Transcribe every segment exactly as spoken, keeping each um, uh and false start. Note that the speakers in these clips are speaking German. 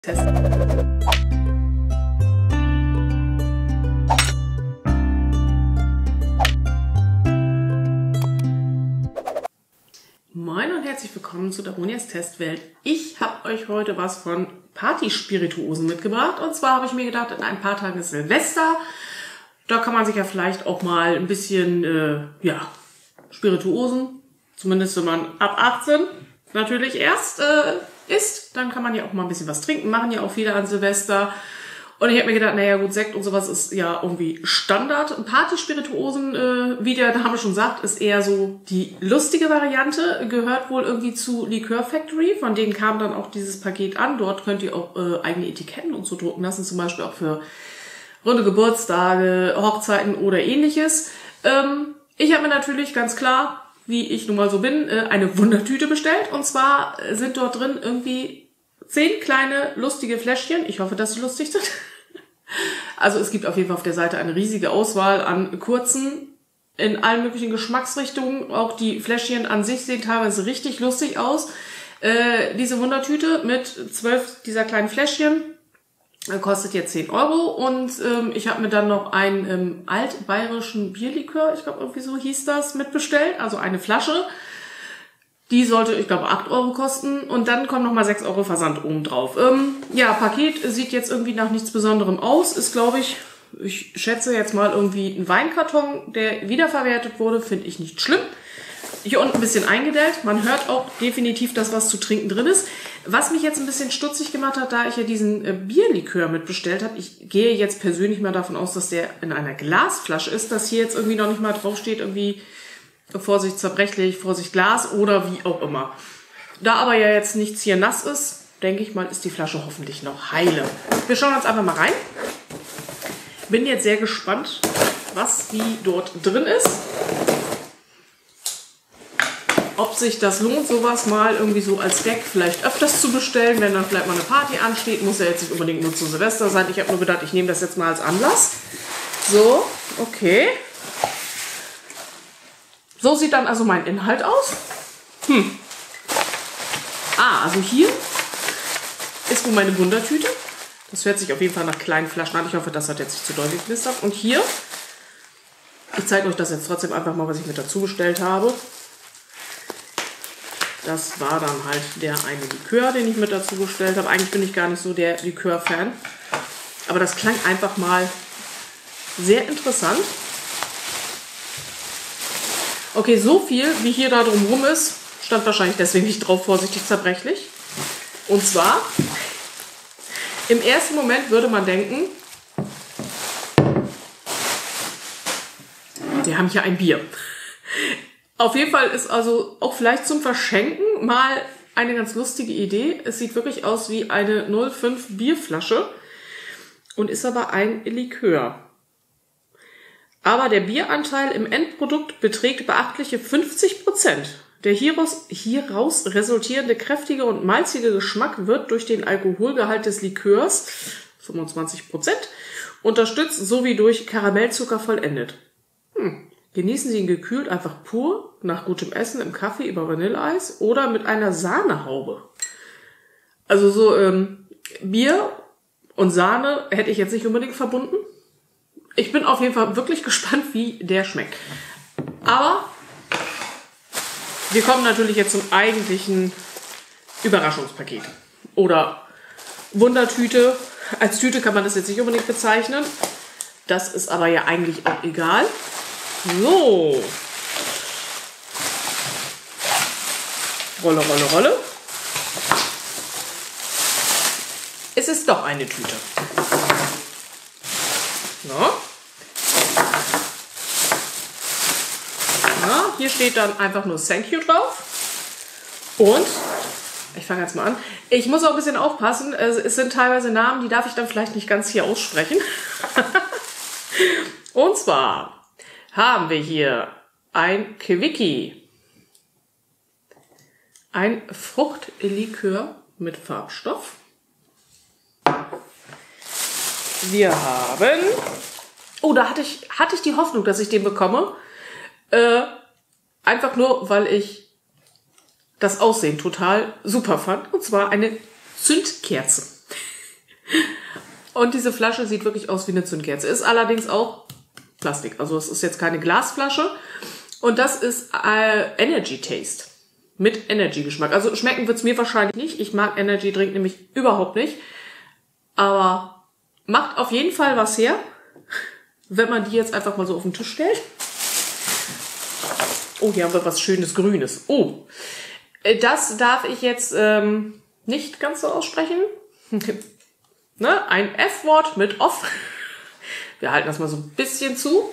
Test. Moin und herzlich willkommen zu Daronias Testwelt. Ich habe euch heute was von Partyspirituosen mitgebracht. Und zwar habe ich mir gedacht, in ein paar Tagen ist Silvester. Da kann man sich ja vielleicht auch mal ein bisschen, äh, ja, Spirituosen, zumindest wenn man ab achtzehn natürlich erst äh, isst, dann kann man ja auch mal ein bisschen was trinken, machen ja auch viele an Silvester. Und ich habe mir gedacht, naja gut, Sekt und sowas ist ja irgendwie Standard. Partyspirituosen, äh, wie der Name schon sagt, ist eher so die lustige Variante, gehört wohl irgendwie zu Liqueur Factory, von denen kam dann auch dieses Paket an. Dort könnt ihr auch äh, eigene Etiketten und so drucken lassen, zum Beispiel auch für runde Geburtstage, Hochzeiten oder ähnliches. Ähm, ich habe mir natürlich ganz klar, wie ich nun mal so bin, eine Wundertüte bestellt. Und zwar sind dort drin irgendwie zehn kleine lustige Fläschchen. Ich hoffe, dass sie lustig sind. Also es gibt auf jeden Fall auf der Seite eine riesige Auswahl an kurzen, in allen möglichen Geschmacksrichtungen. Auch die Fläschchen an sich sehen teilweise richtig lustig aus. Äh, diese Wundertüte mit zwölf dieser kleinen Fläschchen kostet jetzt zehn Euro. Und ähm, ich habe mir dann noch einen ähm, altbayerischen Bierlikör, ich glaube irgendwie so hieß das, mitbestellt. Also eine Flasche. Die sollte, ich glaube, acht Euro kosten. Und dann kommen nochmal sechs Euro Versand oben drauf. Ähm, ja, Paket sieht jetzt irgendwie nach nichts Besonderem aus. Ist, glaube ich, ich schätze jetzt mal irgendwie ein Weinkarton, der wiederverwertet wurde. Finde ich nicht schlimm. Hier unten ein bisschen eingedellt. Man hört auch definitiv, dass was zu trinken drin ist. Was mich jetzt ein bisschen stutzig gemacht hat, da ich ja diesen äh, Bierlikör mitbestellt habe. Ich gehe jetzt persönlich mal davon aus, dass der in einer Glasflasche ist, dass hier jetzt irgendwie noch nicht mal draufsteht, irgendwie Vorsicht zerbrechlich, Vorsicht Glas oder wie auch immer. Da aber ja jetzt nichts hier nass ist, denke ich mal, ist die Flasche hoffentlich noch heile. Wir schauen uns einfach mal rein. Bin jetzt sehr gespannt, was wie dort drin ist. Ob sich das lohnt, sowas mal irgendwie so als Gag vielleicht öfters zu bestellen, wenn dann vielleicht mal eine Party ansteht. Muss ja jetzt nicht unbedingt nur zu Silvester sein. Ich habe nur gedacht, ich nehme das jetzt mal als Anlass. So, okay. So sieht dann also mein Inhalt aus. Hm. Ah, also hier ist wohl meine Wundertüte. Das hört sich auf jeden Fall nach kleinen Flaschen an. Ich hoffe, das hat jetzt nicht zu doll geknistert. Und hier, ich zeige euch das jetzt trotzdem einfach mal, was ich mit dazu bestellt habe. Das war dann halt der eine Likör, den ich mit dazu bestellt habe. Eigentlich bin ich gar nicht so der Likör-Fan. Aber das klang einfach mal sehr interessant. Okay, so viel, wie hier da drumherum ist, stand wahrscheinlich deswegen nicht drauf, vorsichtig zerbrechlich. Und zwar, im ersten Moment würde man denken, wir haben hier ein Bier. Auf jeden Fall ist also auch vielleicht zum Verschenken mal eine ganz lustige Idee. Es sieht wirklich aus wie eine null Komma fünf Bierflasche und ist aber ein Likör. Aber der Bieranteil im Endprodukt beträgt beachtliche fünfzig Prozent. Der hieraus, hieraus resultierende kräftige und malzige Geschmack wird durch den Alkoholgehalt des Likörs, fünfundzwanzig Prozent, unterstützt sowie durch Karamellzucker vollendet. Hm. Genießen Sie ihn gekühlt, einfach pur, nach gutem Essen, im Kaffee, über Vanilleeis oder mit einer Sahnehaube. Also so ähm, Bier und Sahne hätte ich jetzt nicht unbedingt verbunden. Ich bin auf jeden Fall wirklich gespannt, wie der schmeckt. Aber wir kommen natürlich jetzt zum eigentlichen Überraschungspaket. Oder Wundertüte. Als Tüte kann man das jetzt nicht unbedingt bezeichnen. Das ist aber ja eigentlich auch egal. So. Rolle, Rolle, Rolle. Es ist doch eine Tüte. Na? Na, hier steht dann einfach nur Thank you drauf. Und, ich fange jetzt mal an. Ich muss auch ein bisschen aufpassen. Es sind teilweise Namen, die darf ich dann vielleicht nicht ganz hier aussprechen. Und zwar haben wir hier ein Quickie. Ein Fruchtlikör mit Farbstoff. Wir haben... Oh, da hatte ich, hatte ich die Hoffnung, dass ich den bekomme. Äh, einfach nur, weil ich das Aussehen total super fand. Und zwar eine Zündkerze. Und diese Flasche sieht wirklich aus wie eine Zündkerze. Ist allerdings auch Plastik. Also es ist jetzt keine Glasflasche. Und das ist äh, Energy Taste. Mit Energy-Geschmack. Also schmecken wird's mir wahrscheinlich nicht. Ich mag Energy-Drink nämlich überhaupt nicht. Aber macht auf jeden Fall was her, wenn man die jetzt einfach mal so auf den Tisch stellt. Oh, hier haben wir was Schönes Grünes. Oh, das darf ich jetzt ähm, nicht ganz so aussprechen. Ne? Ein F-Wort mit Off. Wir halten das mal so ein bisschen zu.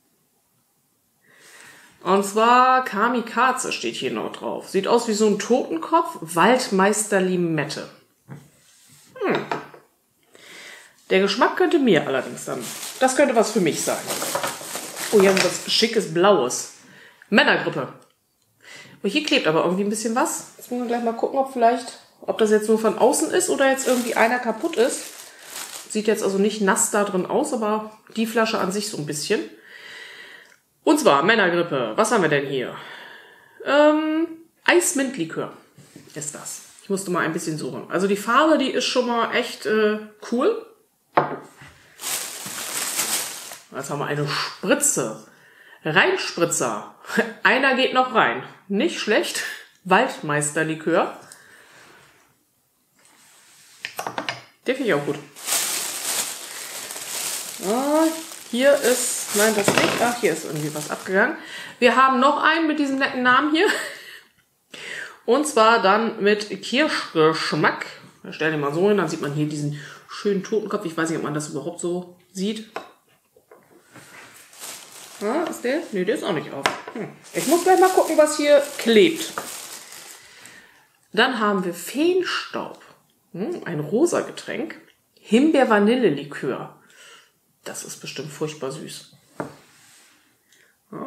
Und zwar Kamikaze steht hier noch drauf. Sieht aus wie so ein Totenkopf. Waldmeister Limette. Hm. Der Geschmack könnte mir allerdings dann. Das könnte was für mich sein. Oh, hier haben wir was Schickes Blaues. Männergrippe. Und hier klebt aber irgendwie ein bisschen was. Jetzt müssen wir gleich mal gucken, ob vielleicht, ob das jetzt nur von außen ist oder jetzt irgendwie einer kaputt ist. Sieht jetzt also nicht nass da drin aus, aber die Flasche an sich so ein bisschen. Und zwar Männergrippe. Was haben wir denn hier? Ähm, Eismintlikör ist das. Ich musste mal ein bisschen suchen. Also die Farbe, die ist schon mal echt äh, cool. Jetzt haben wir eine Spritze. Reinspritzer. Einer geht noch rein. Nicht schlecht. Waldmeisterlikör. Den finde ich auch gut. Ah, hier ist, nein, das nicht. Ach, hier ist irgendwie was abgegangen. Wir haben noch einen mit diesem netten Namen hier. Und zwar dann mit Kirschgeschmack. Ich stelle den mal so hin, dann sieht man hier diesen schönen Totenkopf. Ich weiß nicht, ob man das überhaupt so sieht. Ah, ist der? Nee, der ist auch nicht auf. Hm. Ich muss gleich mal gucken, was hier klebt. Dann haben wir Feenstaub. Hm, ein rosa Getränk. Himbeer-Vanille-Likör. Das ist bestimmt furchtbar süß. Ja.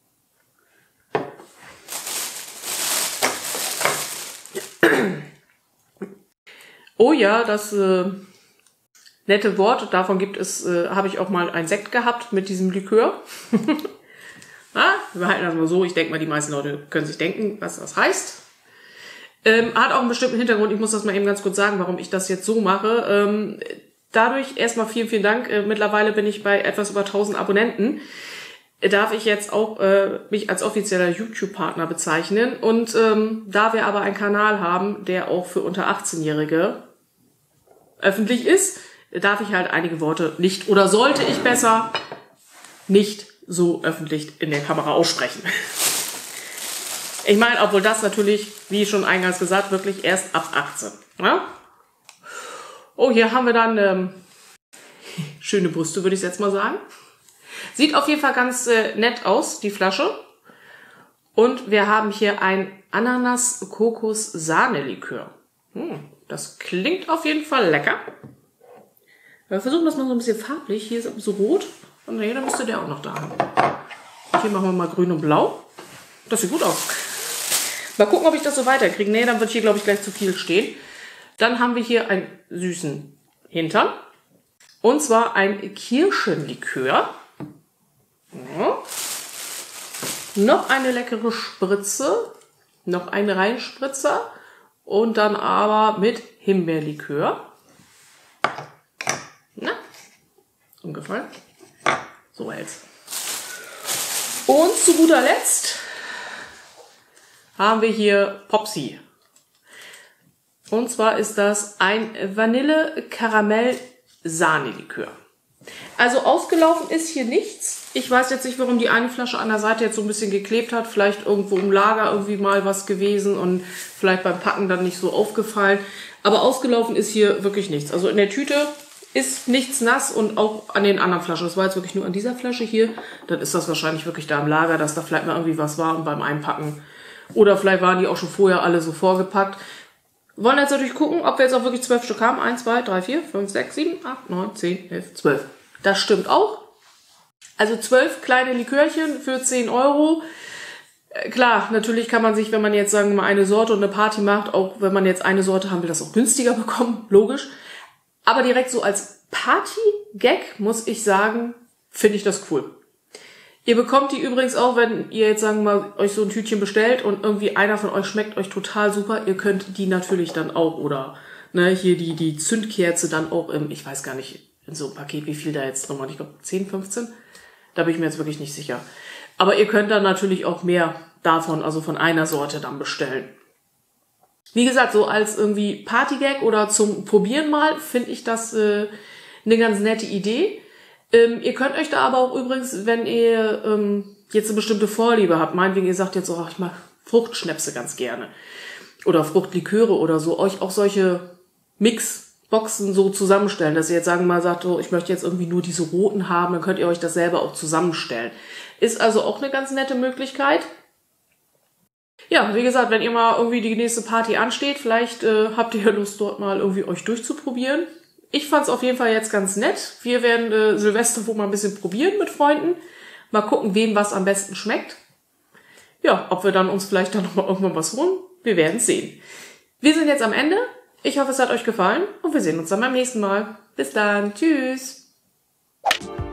Oh ja, das äh, nette Wort. Davon gibt es, äh, habe ich auch mal einen Sekt gehabt mit diesem Likör. Ja, wir halten das mal so. Ich denke mal, die meisten Leute können sich denken, was das heißt. Ähm, hat auch einen bestimmten Hintergrund. Ich muss das mal eben ganz kurz sagen, warum ich das jetzt so mache. Ähm, dadurch erstmal vielen, vielen Dank. Äh, mittlerweile bin ich bei etwas über tausend Abonnenten. Äh, darf ich jetzt auch äh, mich als offizieller YouTube-Partner bezeichnen. Und ähm, da wir aber einen Kanal haben, der auch für unter achtzehnjährige öffentlich ist, darf ich halt einige Worte nicht oder sollte ich besser nicht so öffentlich in der Kamera aussprechen. Ich meine, obwohl das natürlich, wie schon eingangs gesagt, wirklich erst ab achtzehn. Ja? Oh, hier haben wir dann ähm, schöne Brüste, würde ich jetzt mal sagen. Sieht auf jeden Fall ganz äh, nett aus, die Flasche. Und wir haben hier ein Ananas-Kokos-Sahne-Likör. Hm, das klingt auf jeden Fall lecker. Wir versuchen das mal so ein bisschen farblich. Hier ist so rot. Und hier, dann müsste der auch noch da haben. Hier machen wir mal grün und blau. Das sieht gut aus. Mal gucken, ob ich das so weiterkriege. Nee, dann wird hier, glaube ich, gleich zu viel stehen. Dann haben wir hier einen süßen Hintern. Und zwar ein Kirschenlikör. Ja. Noch eine leckere Spritze. Noch ein Reinspritzer. Und dann aber mit Himbeerlikör. Na, umgefallen. So jetzt. Und zu guter Letzt haben wir hier Popsi. Und zwar ist das ein Vanille-Karamell-Sahne-Likör. Also ausgelaufen ist hier nichts. Ich weiß jetzt nicht, warum die eine Flasche an der Seite jetzt so ein bisschen geklebt hat. Vielleicht irgendwo im Lager irgendwie mal was gewesen und vielleicht beim Packen dann nicht so aufgefallen. Aber ausgelaufen ist hier wirklich nichts. Also in der Tüte ist nichts nass und auch an den anderen Flaschen. Das war jetzt wirklich nur an dieser Flasche hier. Dann ist das wahrscheinlich wirklich da im Lager, dass da vielleicht mal irgendwie was war und beim Einpacken. Oder vielleicht waren die auch schon vorher alle so vorgepackt. Wir wollen jetzt natürlich gucken, ob wir jetzt auch wirklich zwölf Stück haben. eins, zwei, drei, vier, fünf, sechs, sieben, acht, neun, zehn, elf, zwölf. Das stimmt auch. Also zwölf kleine Likörchen für zehn Euro. Äh, klar, natürlich kann man sich, wenn man jetzt, sagen wir mal, eine Sorte und eine Party macht, auch wenn man jetzt eine Sorte haben will, das auch günstiger bekommen. Logisch. Aber direkt so als Party-Gag, muss ich sagen, finde ich das cool. Ihr bekommt die übrigens auch, wenn ihr jetzt, sagen wir mal, euch so ein Tütchen bestellt und irgendwie einer von euch schmeckt euch total super. Ihr könnt die natürlich dann auch, oder ne, hier die die Zündkerze dann auch im, ich weiß gar nicht, in so einem Paket, wie viel da jetzt nochmal, ich glaube zehn, fünfzehn. Da bin ich mir jetzt wirklich nicht sicher. Aber ihr könnt dann natürlich auch mehr davon, also von einer Sorte dann bestellen. Wie gesagt, so als irgendwie Partygag oder zum Probieren mal, finde ich das äh, eine ganz nette Idee. Ähm, ihr könnt euch da aber auch übrigens, wenn ihr ähm, jetzt eine bestimmte Vorliebe habt, meinetwegen ihr sagt jetzt, oh, ich mag Fruchtschnäpse ganz gerne oder Fruchtliköre oder so, euch auch solche Mixboxen so zusammenstellen, dass ihr jetzt sagen wir mal sagt, oh, ich möchte jetzt irgendwie nur diese roten haben, dann könnt ihr euch das selber auch zusammenstellen. Ist also auch eine ganz nette Möglichkeit. Ja, wie gesagt, wenn ihr mal irgendwie die nächste Party ansteht, vielleicht äh, habt ihr ja Lust, dort mal irgendwie euch durchzuprobieren. Ich fand's auf jeden Fall jetzt ganz nett. Wir werden äh, Silvester wohl mal ein bisschen probieren mit Freunden. Mal gucken, wem was am besten schmeckt. Ja, ob wir dann uns vielleicht dann noch mal irgendwann was holen. Wir werden sehen. Wir sind jetzt am Ende. Ich hoffe, es hat euch gefallen und wir sehen uns dann beim nächsten Mal. Bis dann. Tschüss.